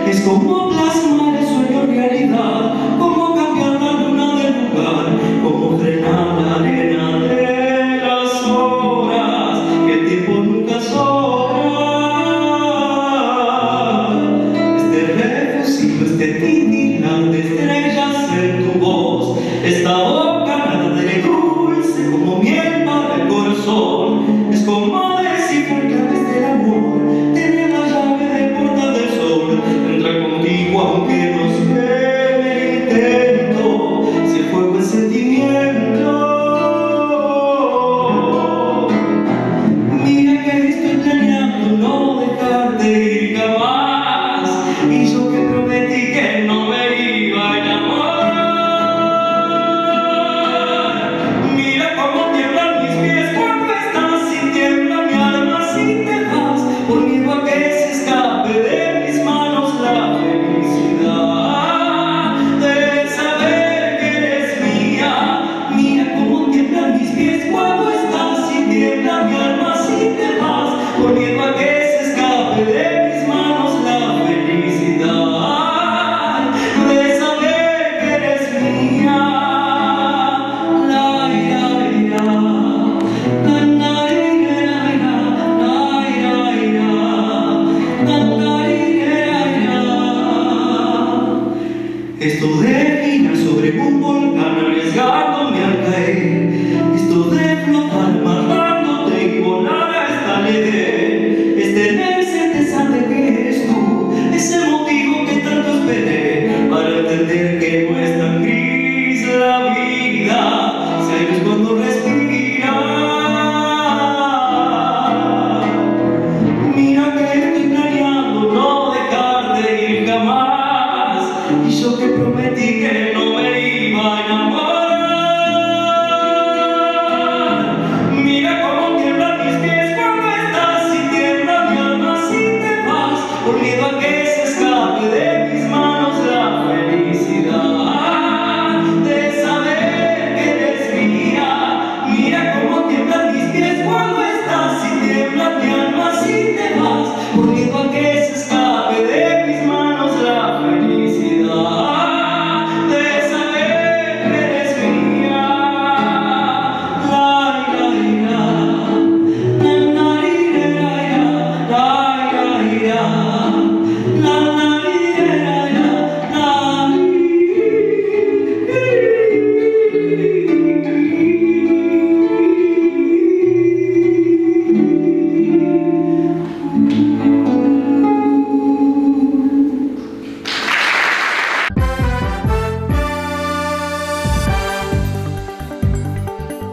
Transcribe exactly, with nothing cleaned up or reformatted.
Es como plasmar el sueño en realidad, como cambiar la luna de lugar, como frenar la arena de las horas, que el tiempo nunca sobra. Este refusivo, este titilar de estrellas en tu voz, esta boca nada de dulce como miel para el corazón. Es como descifrar claves del amor, tener la llave de puerta del sol, entrar contigo aunque no se me intento, si el fuego es sentimiento. Mira que estoy planeando no dejarte ir jamás, y yo que prometí que no me iba a enamorar. Mira cómo tiemblan mis pies cuando estás y tiembla mi alma si te vas, por miedo a que se escape de mis manos la felicidad de saber que eres mía. Mira cómo tiemblan mis pies cuando estás y tiembla mi alma si te vas, por miedo a que se escape de mis manos la felicidad de saber que eres mía. La ira, ira, la na, ira, ira, la ira, ira, la na, ira, ira. Esto de girar sobre un volcán arriesgándome al caer, esto de flotar amarrándote y volar hasta el Edén, es tener certeza de que eres tú, ese motivo que tanto esperé para entender que no es tan gris la vida, si hay luz cuando respiras. Mira que estoy planeando no dejarte ir jamás, y yo que prometí que no